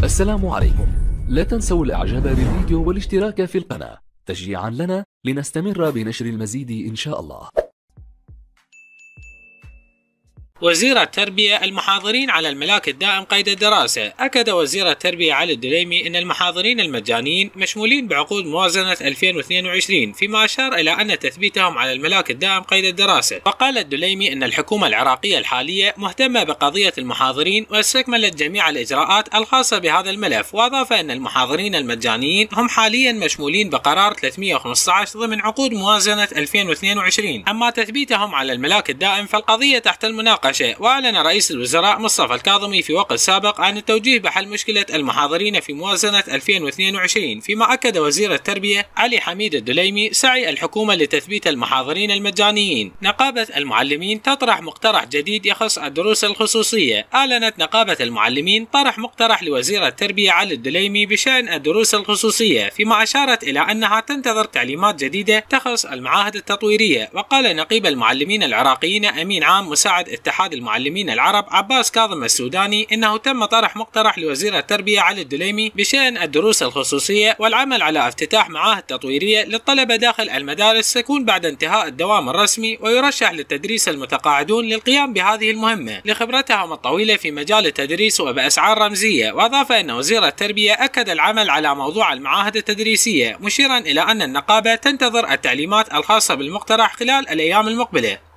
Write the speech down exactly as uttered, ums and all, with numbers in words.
السلام عليكم. لا تنسوا الاعجاب بالفيديو والاشتراك في القناة تشجيعا لنا لنستمر بنشر المزيد إن شاء الله. وزير التربية المحاضرين على الملاك الدائم قيد الدراسة. أكد وزير التربية علي الدليمي أن المحاضرين المجانيين مشمولين بعقود موازنة ألفين واثنين وعشرين، فيما أشار إلى أن تثبيتهم على الملاك الدائم قيد الدراسة. وقال الدليمي أن الحكومة العراقية الحالية مهتمة بقضية المحاضرين واستكملت جميع الإجراءات الخاصة بهذا الملف، وأضاف أن المحاضرين المجانيين هم حاليا مشمولين بقرار ثلاثمئة وخمسة عشر ضمن عقود موازنة ألفين واثنين وعشرين. أما تثبيتهم على الملاك الدائم فالقضية تحت المناقشة. وأعلن رئيس الوزراء مصطفى الكاظمي في وقت سابق عن التوجيه بحل مشكلة المحاضرين في موازنة ألفين واثنين وعشرين، فيما أكد وزير التربية علي حميد الدليمي سعي الحكومة لتثبيت المحاضرين المجانيين. نقابة المعلمين تطرح مقترح جديد يخص الدروس الخصوصية. أعلنت نقابة المعلمين طرح مقترح لوزير التربية علي الدليمي بشأن الدروس الخصوصية، فيما أشارت إلى أنها تنتظر تعليمات جديدة تخص المعاهد التطويرية. وقال نقيب المعلمين العراقيين أمين عام مساعد اتحاد المعلمين العرب عباس كاظم السوداني انه تم طرح مقترح لوزير التربية علي الدليمي بشأن الدروس الخصوصية والعمل على افتتاح معاهد تطويرية للطلبة داخل المدارس تكون بعد انتهاء الدوام الرسمي، ويرشح للتدريس المتقاعدون للقيام بهذه المهمة لخبرتهم الطويلة في مجال التدريس وبأسعار رمزية. وأضاف أن وزير التربية أكد العمل على موضوع المعاهد التدريسية، مشيرا إلى أن النقابة تنتظر التعليمات الخاصة بالمقترح خلال الأيام المقبلة.